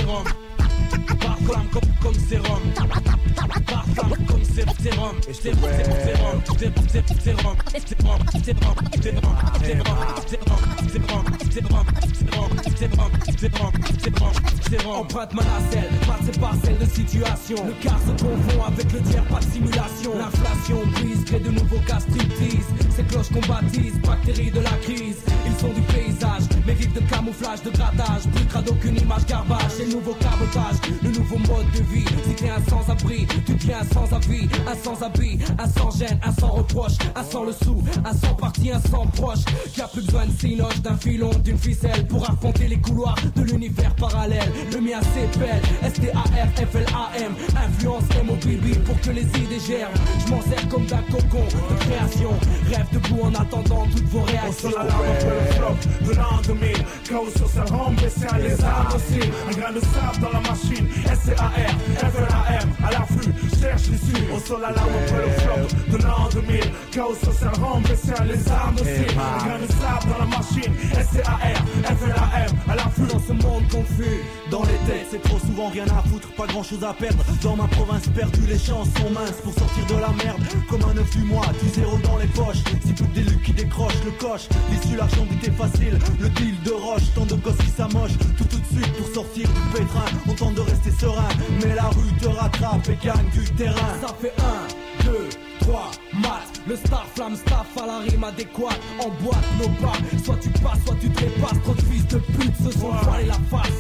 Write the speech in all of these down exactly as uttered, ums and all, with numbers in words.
sérum. Par flamme comme, comme sérum. Par flamme comme sé- sérum. Et je t'ai sérum. Sérum. Sérum. Sérum. Sérum. Sérum. Sérum. Sérum. Sérum. Sérum. Sérum. Sérum. Sérum. Empreinte ma nacelle, passé par celle de situation. Le quart se confond avec le tiers, pas de simulation. L'inflation brise, crée de nouveaux cas striptease. Ces cloches qu'on baptise, bactéries de la crise. Ils sont du paysage, mais vivent de camouflage, de grattage. Plus crade aucune image garbage, c'est le nouveau cabotage, le nouveau mode de vie. Si t'es un sans-abri, tu deviens un sans-avis. Un sans-abri, un sans-gêne, un sans-reproche. Un sans le sou, un sans-parti, un sans-proche. Qui a plus besoin de cinoche, d'un filon, d'une ficelle. Pour affronter les couloirs de l'univers parallèle. Le mien s'épelle, S T A R F L A M. Influence M O B B pour que les idées germent. Je m'en sers comme d'un cocon de création. Rêve debout en attendant toutes vos réactions. On sonne l'alarme après le flop de l'an deux mille. Chaos sur sa rampe, baissière les armes aussi. Un grain de sable dans la machine. S C A R F L A M à l'affût, cherche l'issue. On sonne l'alarme après le flop de l'an deux mille. Chaos sur sa rampe, baissière les armes aussi. Un grain de sable dans la machine. S C A R F L A M à l'affût. Dans ce monde confus, dans les têtes, c'est trop souvent rien à foutre, pas grand chose à perdre. Dans ma province perdue, les chances sont minces pour sortir de la merde. Comme un œuf du mois, du zéro dans les poches. Si plus des lucs qui décrochent le coche, l'issue l'argent vite est facile. Le deal de roche, tant de gosses qui s'amochent. Tout tout de suite pour sortir du pétrin. On tente de rester serein, mais la rue te rattrape et gagne du terrain. Ça fait un, deux, trois, mat. Le star flamme staff à la rime adéquate. En boîte, nos pas. Soit tu passes, soit tu trépasses. Trop de fils de pute se sont voilés la face.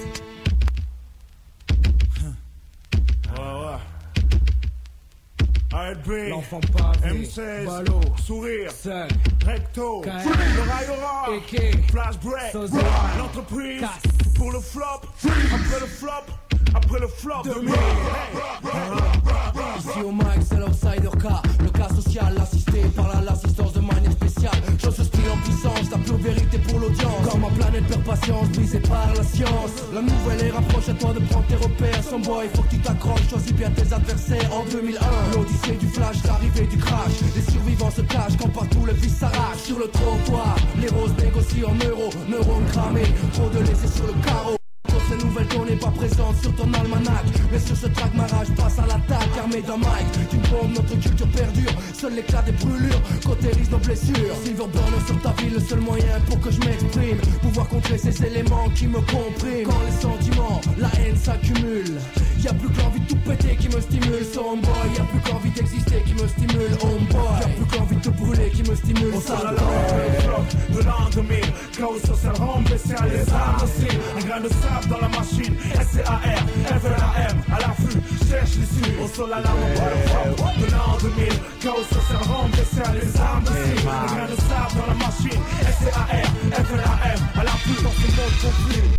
L'enfant pavé, M seize, ballot, sourire, seul, recto, K M, le raillera, Eke, flash break, Sosia, l'entreprise, casse, pour le flop, après le flop, après le flop de mille. Ici au mic, c'est l'outsider K. Le cas social assisté par la l'assistance de manière spéciale. Chose ce style en puissance, la pure vérité pour l'audience. Quand ma planète perd patience, brisée par la science. La nouvelle ère approche, à toi de prendre tes repères. Son boy, faut que tu t'accroches, choisis bien tes adversaires. En deux mille un, l'odyssée du flash, l'arrivée du crash. Les survivants se cachent quand partout le vice s'arrache. Sur le trottoir, les roses négocient en euros. Neurones cramés, trop de laisser sur le carreau. Ces nouvelles données pas présentes sur ton almanach. Mais sur ce track ma rage passe à l'attaque. Armé d'un mic, d'une bombe notre culture perdure. Seul l'éclat des brûlures cautérise nos blessures. Silver burner sur ta ville, le seul moyen pour que je m'exprime. Pouvoir contrer ces éléments qui me compriment. Quand les sentiments, la haine s'accumulent. Y'a plus que l'envie de tout péter qui me stimule. So homeboy, y'a plus qu'envie d'exister qui me stimule. Homeboy, y'a plus qu'envie de te brûler qui me stimule. On sort la langue de l'an deux mille. Chaos sur sa rampe, baissière les armes aussi. Un grain de sable dans la machine. S C A R F L A M à l'affût, cherche l'issue. On sort la langue de l'an deux mille. Chaos sur sa rampe, baissière les armes aussi. Un grain de sable dans la machine. S C A R F L A M à l'affût. Dans ce monde conflit.